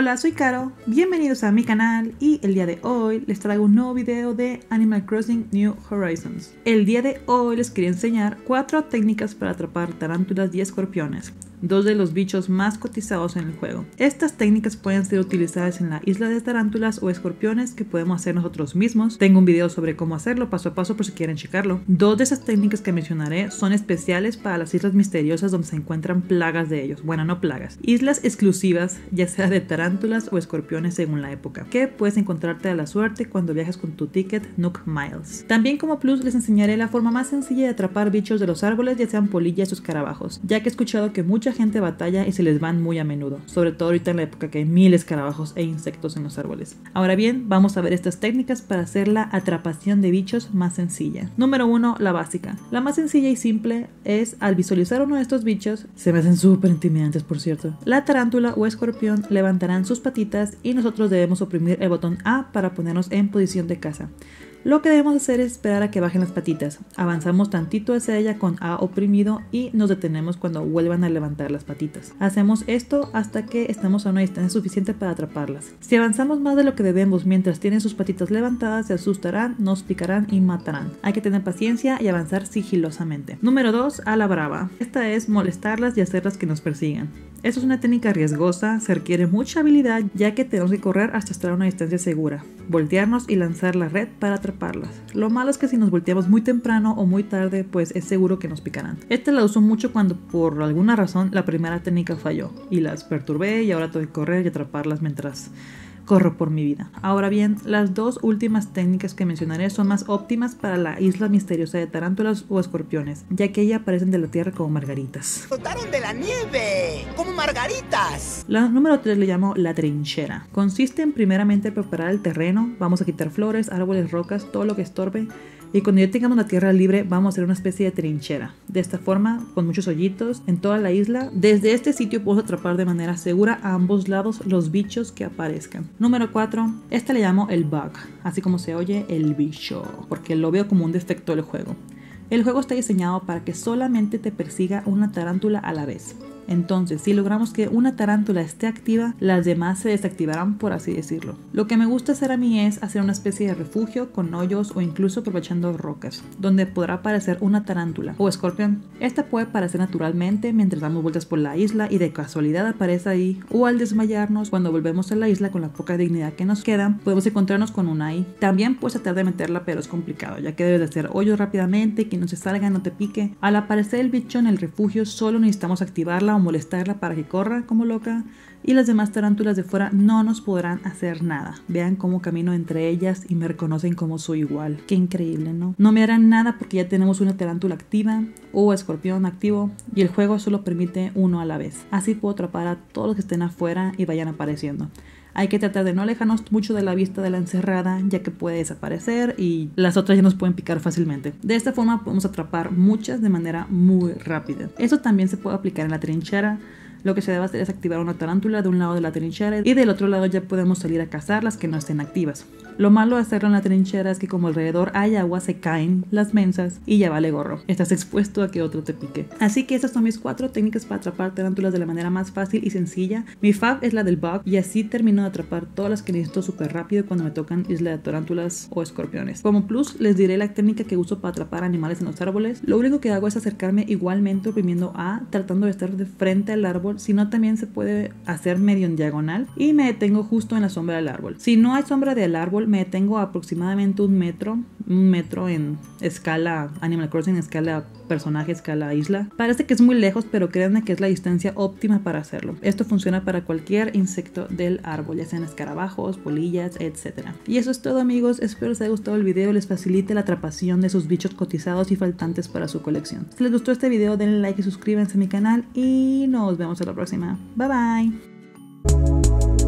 Hola, soy Caro, bienvenidos a mi canal y el día de hoy les traigo un nuevo video de Animal Crossing New Horizons. El día de hoy les quería enseñar 4 técnicas para atrapar tarántulas y escorpiones, dos de los bichos más cotizados en el juego. Estas técnicas pueden ser utilizadas en la isla de tarántulas o escorpiones que podemos hacer nosotros mismos. Tengo un video sobre cómo hacerlo paso a paso por si quieren checarlo. Dos de esas técnicas que mencionaré son especiales para las islas misteriosas donde se encuentran plagas de ellos. Bueno, no plagas, islas exclusivas, ya sea de tarántulas o escorpiones según la época, que puedes encontrarte a la suerte cuando viajas con tu ticket Nook Miles. También como plus les enseñaré la forma más sencilla de atrapar bichos de los árboles, ya sean polillas o escarabajos, ya que he escuchado que mucha gente batalla y se les van muy a menudo, sobre todo ahorita en la época que hay mil escarabajos e insectos en los árboles. Ahora bien, vamos a ver estas técnicas para hacer la atrapación de bichos más sencilla. Número 1, la básica. La más sencilla y simple es, al visualizar uno de estos bichos, se me hacen súper intimidantes por cierto, la tarántula o escorpión levantarán sus patitas y nosotros debemos oprimir el botón A para ponernos en posición de caza. Lo que debemos hacer es esperar a que bajen las patitas. Avanzamos tantito hacia ella con A oprimido y nos detenemos cuando vuelvan a levantar las patitas. Hacemos esto hasta que estamos a una distancia suficiente para atraparlas. Si avanzamos más de lo que debemos mientras tienen sus patitas levantadas, se asustarán, nos picarán y matarán. Hay que tener paciencia y avanzar sigilosamente. Número 2, a la brava. Esta es molestarlas y hacerlas que nos persigan. Esto es una técnica riesgosa, se requiere mucha habilidad ya que tenemos que correr hasta estar a una distancia segura, voltearnos y lanzar la red para atraparlas. Lo malo es que si nos volteamos muy temprano o muy tarde, pues es seguro que nos picarán. Esta la uso mucho cuando por alguna razón la primera técnica falló y las perturbé y ahora tengo que correr y atraparlas mientras corro por mi vida. Ahora bien, las dos últimas técnicas que mencionaré son más óptimas para la isla misteriosa de tarántulas o escorpiones, ya que ellas aparecen de la tierra como margaritas. ¡Flotaron de la nieve! ¡Como margaritas! La número 3 le llamo la trinchera. Consiste en primeramente preparar el terreno, vamos a quitar flores, árboles, rocas, todo lo que estorbe. Y cuando ya tengamos la tierra libre vamos a hacer una especie de trinchera. De esta forma, con muchos hoyitos en toda la isla. Desde este sitio podemos atrapar de manera segura a ambos lados los bichos que aparezcan. Número 4. Este le llamo el bug. Así como se oye, el bicho. Porque lo veo como un defecto del juego. El juego está diseñado para que solamente te persiga una tarántula a la vez. Entonces, si logramos que una tarántula esté activa, las demás se desactivarán, por así decirlo. Lo que me gusta hacer a mí es hacer una especie de refugio con hoyos o incluso aprovechando rocas, donde podrá aparecer una tarántula o escorpión. Esta puede aparecer naturalmente mientras damos vueltas por la isla y de casualidad aparece ahí, o al desmayarnos cuando volvemos a la isla con la poca dignidad que nos queda, podemos encontrarnos con una ahí. También puedes tratar de meterla, pero es complicado, ya que debes de hacer hoyos rápidamente, que no se salga, no te pique. Al aparecer el bicho en el refugio, solo necesitamos activarla o molestarla para que corra como loca y las demás tarántulas de fuera no nos podrán hacer nada. Vean cómo camino entre ellas y me reconocen como soy igual. Qué increíble, ¿no? No me harán nada porque ya tenemos una tarántula activa o escorpión activo y el juego solo permite uno a la vez. Así puedo atrapar a todos los que estén afuera y vayan apareciendo. Hay que tratar de no alejarnos mucho de la vista de la encerrada, ya que puede desaparecer y las otras ya nos pueden picar fácilmente. De esta forma podemos atrapar muchas de manera muy rápida. Eso también se puede aplicar en la trinchera. Lo que se debe hacer es activar una tarántula de un lado de la trinchera y del otro lado ya podemos salir a cazar las que no estén activas. Lo malo de hacerlo en la trinchera es que como alrededor hay agua se caen las mensas y ya vale gorro. Estás expuesto a que otro te pique. Así que estas son mis 4 técnicas para atrapar tarántulas de la manera más fácil y sencilla. Mi fab es la del bug y así termino de atrapar todas las que necesito súper rápido cuando me tocan isla de tarántulas o escorpiones. Como plus les diré la técnica que uso para atrapar animales en los árboles. Lo único que hago es acercarme igualmente oprimiendo A, tratando de estar de frente al árbol, sino también se puede hacer medio en diagonal y me detengo justo en la sombra del árbol. Si no hay sombra del árbol, me detengo a aproximadamente un metro en escala Animal Crossing, escala personaje, escala isla. Parece que es muy lejos, pero créanme que es la distancia óptima para hacerlo. Esto funciona para cualquier insecto del árbol, ya sean escarabajos, polillas, etc. Y eso es todo, amigos. Espero les haya gustado el video y les facilite la atrapación de sus bichos cotizados y faltantes para su colección. Si les gustó este video, denle like y suscríbanse a mi canal y nos vemos en la próxima. Bye bye.